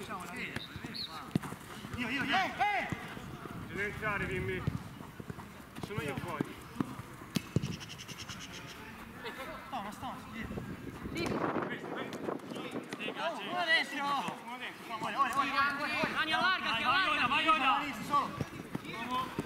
Io! Devi entrare, dimmi. Sono io fuori. Sto, lì. Uno dentro! Ora. Vai, allargati, allargati! Vai, ora.